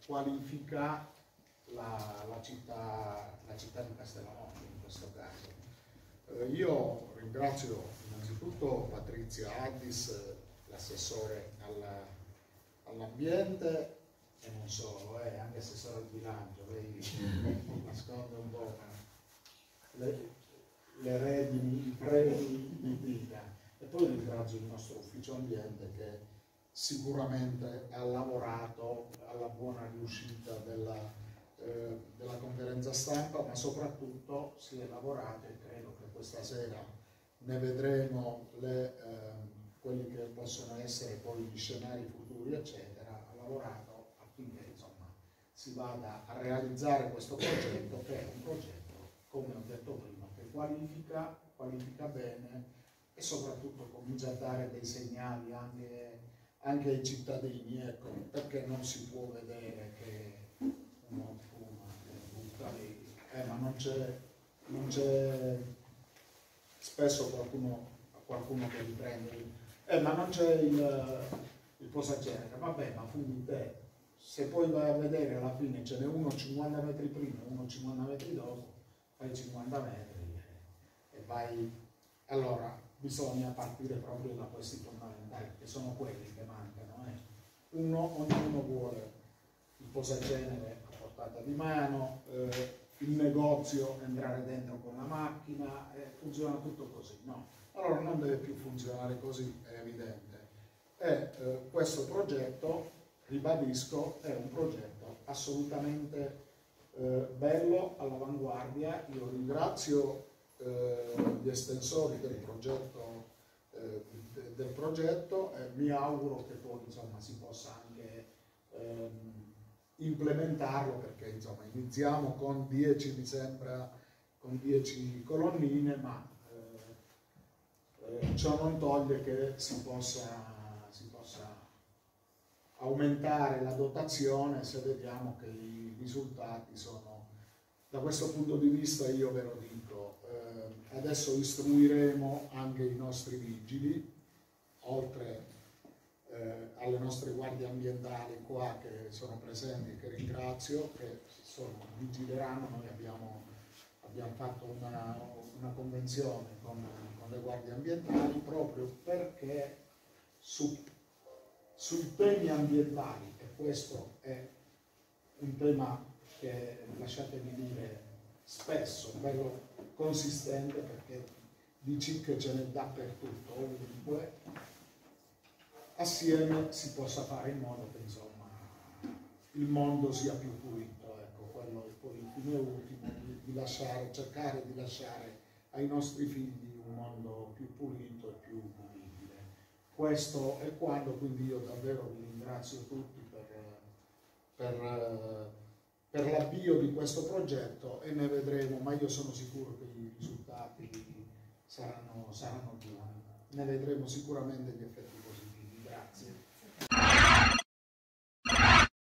qualifica la città di Castellamonte in questo caso. Io ringrazio innanzitutto Patrizia Addis, l'assessore all'ambiente, e non solo, anche assessore al bilancio, lei nasconde un po' le redini, i premi di vita. E poi ringrazio il nostro ufficio ambiente che sicuramente ha lavorato alla buona riuscita della conferenza stampa, ma soprattutto si è lavorato, e credo che questa sera ne vedremo quelli che possono essere poi gli scenari futuri, eccetera. Ha lavorato affinché insomma si vada a realizzare questo progetto, che è un progetto, come ho detto prima, che qualifica bene e soprattutto comincia a dare dei segnali anche ai cittadini, ecco, perché non si può vedere che uno fuma, che butta lì, ma non c'è, spesso qualcuno che li prende, ma non c'è il posacenere, vabbè, ma fumi te. Se poi vai a vedere alla fine ce n'è uno 50 metri prima, uno 50 metri dopo, fai 50 metri e vai. Allora bisogna partire proprio da questi fondamentali, che sono quelli che mancano. Ognuno vuole il posacenere a portata di mano, il negozio entrare dentro con la macchina, funziona tutto così, no? Allora non deve più funzionare così, è evidente. E questo progetto, ribadisco, è un progetto assolutamente bello, all'avanguardia. Io ringrazio gli estensori del progetto e mi auguro che poi insomma si possa anche implementarlo, perché insomma iniziamo con 10, mi sembra, con 10 colonnine, ma ciò non toglie che si possa aumentare la dotazione se vediamo che i risultati sono. Da questo punto di vista io ve lo dico, adesso istruiremo anche i nostri vigili, oltre alle nostre guardie ambientali qua che sono presenti, che ringrazio, che vigileranno. Noi abbiamo fatto una convenzione con le guardie ambientali proprio perché sui temi ambientali, e questo è un tema che, lasciatemi dire, spesso bello consistente, perché di cicche ce n'è dappertutto, ovunque, assieme si possa fare in modo che insomma il mondo sia più pulito. Ecco, quello è poi il fine ultimo, cercare di lasciare ai nostri figli un mondo più pulito e più vivibile. Questo è quanto, quindi io davvero vi ringrazio tutti per l'avvio di questo progetto, e ne vedremo, ma io sono sicuro che i risultati saranno buoni, ne vedremo sicuramente gli effetti positivi. Grazie.